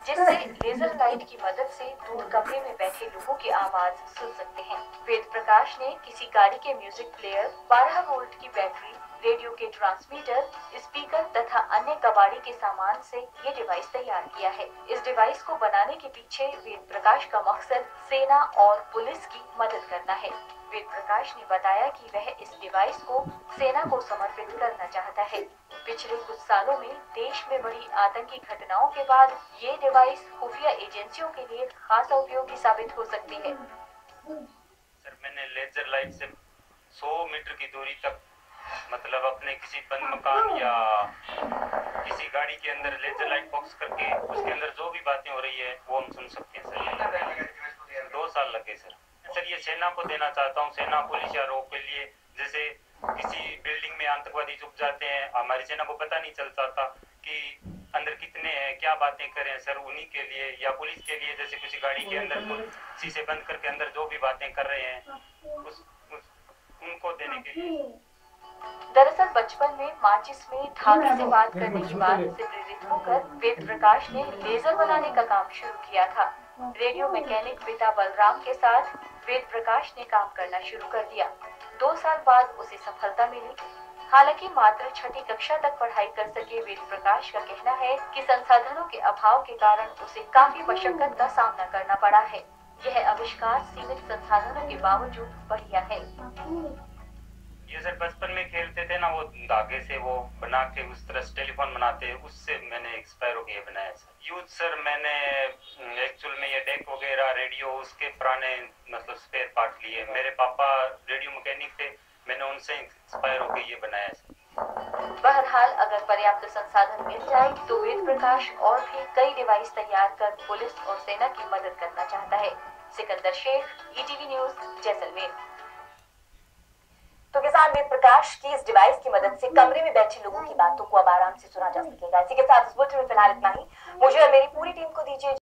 जिससे laser light की मदद से दूर कमरे में बैठे लोगों की आवाज सुन सकते हैं। वेद प्रकाश ने किसी गाड़ी के म्यूजिक प्लेयर, 12 वोल्ट की बैटरी, रेडियो के ट्रांसमीटर, स्पीकर तथा अन्य कबाड़ी के सामान से ये डिवाइस तैयार किया है। इस डिवाइस को बनाने के पीछे वेद प्रकाश का मकसद सेना और पुलिस की मदद करना है। वेद प्रकाश ने बताया कि वह इस डिवाइस को सेना को समर्पित करना चाहता है। पिछले कुछ सालों में देश में बढ़ी आतंकी घटनाओं के बाद ये डिवाइस खुफिया एजेंसियों के लिए खासा उपयोगी साबित हो सकती है। सर, मैंने लेजर लाइट से 100 मीटर की दूरी तक, मतलब अपने किसी बंद मकान या किसी गाड़ी के अंदर लेजर लाइट बॉक्स करके उसके अंदर जो भी बातें हो रही है वो हम सुन सकते हैं सर। 2 साल लगे सर। ये सेना को देना चाहता हूँ, सेना पुलिस या रो के लिए। जैसे किसी बिल्डिंग में आतंकवादी छुप जाते हैं, हमारी सेना को पता नहीं चल पाता कि अंदर कितने हैं, क्या बातें करें सर, उन्हीं के लिए। या पुलिस के लिए, जैसे किसी गाड़ी के अंदर शीशे बंद करके अंदर जो भी बातें कर रहे हैं उनको देने के लिए। दरअसल बचपन में माचिस में धागे से बात करने की बात से प्रेरित होकर वेद प्रकाश ने लेजर बनाने का काम शुरू किया था। रेडियो मैकेनिक पिता बलराम के साथ वेद प्रकाश ने काम करना शुरू कर दिया। 2 साल बाद उसे सफलता मिली। हालांकि मात्र 6ठी कक्षा तक पढ़ाई कर सके वेद प्रकाश का कहना है कि संसाधनों के अभाव के कारण उसे काफी मशक्कत का सामना करना पड़ा है। यह आविष्कार सीमित संसाधनों के बावजूद बढ़िया है। ये सर बचपन में खेलते थे ना, वो धागे से वो बना के उस तरह से टेलीफोन बनाते हैं, उससे मैंने एक स्पैरो के बनाया सर। यूज सर मैंने एक्चुअल में ये डेक वगैरह रेडियो उसके पुराने मतलब स्पेयर पार्ट लिए। मेरे पापा रेडियो मैकेनिक थे, मैंने उनसे स्पैरो के ये बनाया सर। बहरहाल अगर पर्याप्त संसाधन मिल जाए तो वेद प्रकाश और भी कई डिवाइस तैयार कर पुलिस और सेना की मदद करना चाहता है। Sikandar Shaikh, ETV news, Jaisalmer. तो किसान वेद प्रकाश की इस डिवाइस की मदद से कमरे में बैठे लोगों की बातों को अब आराम से सुना जा सकेगा। इसी के साथ इस बुलेटिन में फिलहाल इतना ही। मुझे और मेरी पूरी टीम को दीजिए